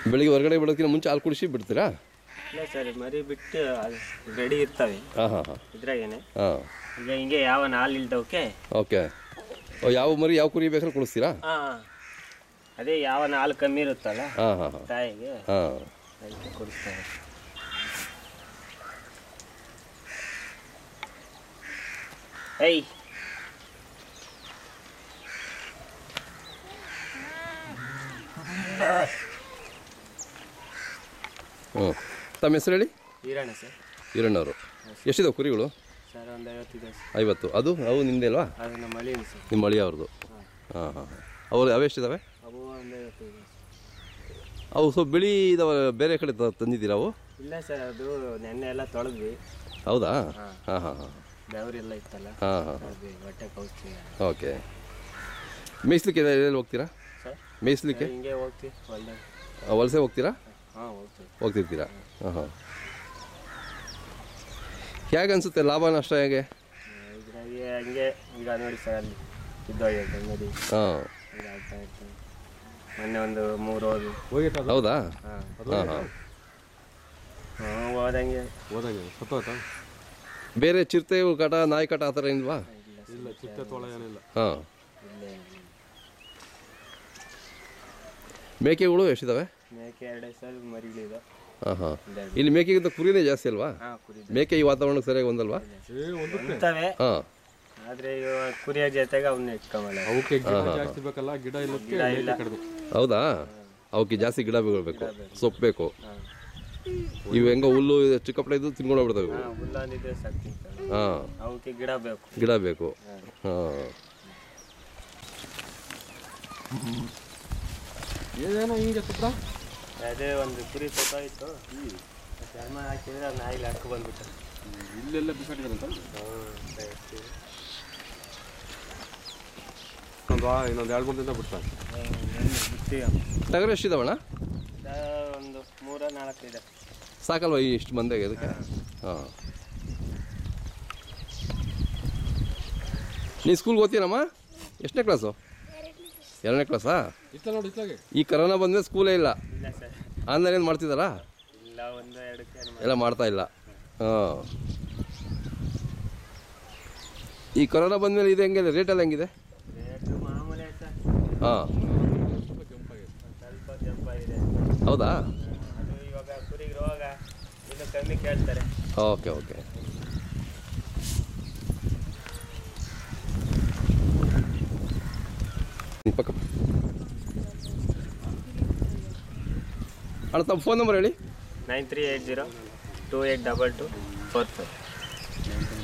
ಬೆಳಿಗ್ಗೆ ಹೊರಗಡೆ ಬಿಡೋದಕ್ಕಿಂತ ಮುಂಚೆ ಹಾಲು ಕುಡಿಸಿ ಬಿಡ್ತೀರಾ? ಇಲ್ಲ ಸರ್, ಮರಿ ಬಿಟ್ಟು ರೆಡಿ ಇರ್ತವೆ ಹಾಂ ಹಾಂ ಹಾಂ ಇದ್ರಾಗೇನೆ. ಹಾಂ ಈಗ ಹಿಂಗೆ ಯಾವ ಹಾಲು ಇಲ್ದವಕ್ಕೆ ಓಕೆ. ಯಾವ ಮರಿ ಯಾವ ಕುರಿ ಬೇಕಾದ್ರೆ ಕುಡಿಸ್ತೀರಾ? ಹಾಂ, ಅದೇ ಯಾವ ಹಾಲು ಕಮ್ಮಿ ಇರುತ್ತಲ್ಲ ಹಾಂ ಹಾಂ ಹಾಂ ತಾಯಿಗೆ ಹಾಂ ಅದಕ್ಕೆ ಕೊಡಿಸ್ತಾರೆ. ಐ ಹ್ಞೂ. ತಮ್ಮ ಹೆಸರು ಹೇಳಿ? ಈರಣ್ಣ ಸರ್. ಈರಣ್ಣವರು. ಎಷ್ಟಿದಾವೆ ಕುರಿಗಳು? ಸರ್ ಒಂದು 50 ಇದೆ ಸರ್. 50. ಅವು ನಿಮ್ಮದೇ ಅಲ್ವಾ? ಅದು ನಮ್ಮ ಮಳಿನ ಸರ್. ನಿಮ್ಮ ಮಳಿ ಅವ್ರದ್ದು? ಹಾಂ ಹಾಂ ಹಾಂ. ಅವ್ರು ಅವೆಷ್ಟಿದ್ದಾವೆ? ಅವು ಒಂದು 50 ಇದೆ ಸರ್. ಅವು ಸ್ವಲ್ಪ ಬಿಳಿ ಇದಾವೆ, ಬೇರೆ ಕಡೆ ತಂದಿದ್ದೀರಾ ಅವು? ಇಲ್ಲ ಸರ್, ಅದು ನೆನ್ನೆ ಎಲ್ಲ ತೊಳೆದ್ವಿ. ಹೌದಾ? ಹಾಂ ಹಾಂ ಹಾಂ. ಬೆವರೆಲ್ಲ ಇತ್ತಲ್ಲ, ಹಾಂ ಹಾಂ ಅದು ಹೊಟ್ಟೆ ಕೌಸ್ತೀವಿ. ಓಕೆ. ಮೇಯ್ಸ್ಲಿಕ್ಕೆ ಎಲ್ಲಿ ಹೋಗ್ತೀರಾ? ಸರ್ ಮೇಯ್ಸ್ಲಿಕ್ಕೆ ಹಿಂಗೆ ಹೋಗ್ತೀವಿ ಹೊಲ್ದಾಗ. ವಲಸೆ ಹೋಗ್ತೀರಾ? ಹಾಂ ಹೋಗ್ತೀವಿ. ಹೋಗ್ತಿರ್ತೀರಾ? ಹಾಂ ಹಾಂ. ಹೇಗೆ ಅನಿಸುತ್ತೆ ಲಾಭ ನಷ್ಟ ಹೇಗೆ? ಇದ್ರಾಗೆ ಹಂಗೆ ಈಗ ನೋಡಿ ಸರ್, ಅಲ್ಲಿ ಇದ್ದೋಗೈತೆ ನದಿ. ಹಾಂ ಈಗ ಆಗ್ತಾ ಇರ್ತದೆ. ಮೊನ್ನೆ ಒಂದು 3 ಹೋದ್ವು. ಹೌದಾ? ಹಾಂ ಹಾಂ ಹಾಂ. ಹೋದಂಗೆ ಸತ್ತೋಯ್ತಾ? ಬೇರೆ ಚಿರತೆ ಕಾಟ, ನಾಯಿ ಕಾಟ ಆ ಥರ ಏನಿಲ್ವಾ? ಇಲ್ಲ, ಚಿಟ್ಟೆ ತೋಳ ಏನಿಲ್ಲ. ಹಾಂ. ಇಲ್ಲೇ ಮೇಕೆಗಳು ಎಷ್ಟಿದ್ದಾವೆ? ಮೇಕೆ 2 ಸರ್ ಮರಿಗಳಿದೆ. ಹಾಂ ಹಾಂ. ಇಲ್ಲಿ ಮೇಕೆಗಿಂತ ಕುರಿನೇ ಜಾಸ್ತಿ ಅಲ್ವಾ? ಹಾಂ ಕುರಿ ಮೇಕೆ ಈ ವಾತಾವರಣಕ್ಕೆ ಸರಿಯಾಗಿ ಒಂದಲ್ವಾ? ಇರ್ತವೆ, ಹಾಂ. ಆದರೆ ಇವಾಗ ಕುರಿಯ ಜೊತೆಗೆ ಅವನ್ನ ಇಟ್ಕೊಂಬಲ್ಲ. ಅವಕ್ಕೆ ಗಿಡ ಜಾಸ್ತಿ ಬೇಕಲ್ಲ, ಗಿಡ ಇಲ್ಲಕ್ಕೆ ಮೇಕೆ ಕಡಿಮೆ. ಹೌದಾ? ಅವಕ್ಕೆ ಜಾಸ್ತಿ ಗಿಡ ಬೇಕು, ಸೊಪ್ಪು ಬೇಕು. ಇವು ಹೆಂಗೋ ಹುಲ್ಲು ಚಿಕ್ಕಪ್ಪಳ ಇದ್ದು ತಿನ್ಕೊಂಡು ಹೋಗ್ಬಿಡ್ತಾವೆ ಇವು. ಹಾಂ, ಹುಲ್ಲಂದಿದ್ರೆ ಸಾಕ್ತಿರ್ತವೆ. ಹಾಂ, ಅವಕ್ಕೆ ಗಿಡ ಬೇಕು. ಗಿಡ ಬೇಕು. ಹಾಂ. ಏನೇನೋ ಹಿಂಗೆ ಸುತ್ತ ಅದೇ ಒಂದು ಕುರಿ ಸತ್ತಾಯಿತು, ಚರ್ಮ ಹಾಕಿದ್ರೆ ಅದು ನಾಯಿಗೆ ಹಾಕಿ ಬಂದ್ಬಿಟ್ಟು ಇಲ್ಲೆಲ್ಲ ಬಿಸಾಡಿದ್ರಂತ. ಇನ್ನೊಂದು 2-3 ದಿನ ಬಿಡ್ತಾರೆ. ಟಗರು ಎಷ್ಟಿದಾವಣ್ಣ? ಒಂದು 3-4 ಇದೆ. ಸಾಕಲ್ವಾ ಇಷ್ಟು ಮಂದಿಗೆ ಅದಕ್ಕೆ? ಹಾಂ. ನೀನು ಸ್ಕೂಲ್ಗೆ ಓದ್ತೀನಮ್ಮ? ಎಷ್ಟನೇ ಕ್ಲಾಸು? 2ನೇ ಕ್ಲಾಸಾ? ಇತ್ತ ನೋಡಿ, ಇತ್ತಲಾಗೆ ಈ ಕರೋನಾ ಬಂದಮೇಲೆ ಸ್ಕೂಲೇ ಇಲ್ಲ. ಇಲ್ಲ ಸರ್. ಆನ್ಲೈನ್ ಏನು ಮಾಡ್ತಿದ್ದಾರಾ? ಇಲ್ಲ, 1-2 ಎಲ್ಲ ಮಾಡ್ತಾ ಇಲ್ಲ. ಹಾಂ. ಈ ಕೊರೋನಾ ಬಂದಮೇಲೆ ಇದು ಹೆಂಗಿದೆ, ರೇಟೆಲ್ಲ ಹೆಂಗಿದೆ? ರೇಟು ಮಾಮೂಲಿ ಸರ್. ಹಾಂ. ಸ್ವಲ್ಪ ಜಂಪ್ ಆಗಿದೆ. ಹೌದಾ? ಅದು ಇವಾಗ ಕುರಿಗೆ ರೋಗ ಇದು ಕಮ್ಮಿ ಕೇಳ್ತಾರೆ. Okay okay. ಪಕ್ಕ ಅಣ್ಣ ತಮ್ಮ ಫೋನ್ ನಂಬರ್ ಹೇಳಿ. 9380 2822 45.